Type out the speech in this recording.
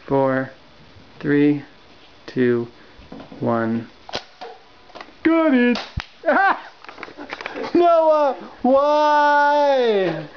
4, 3, 2, 1. Got it! Noah, why?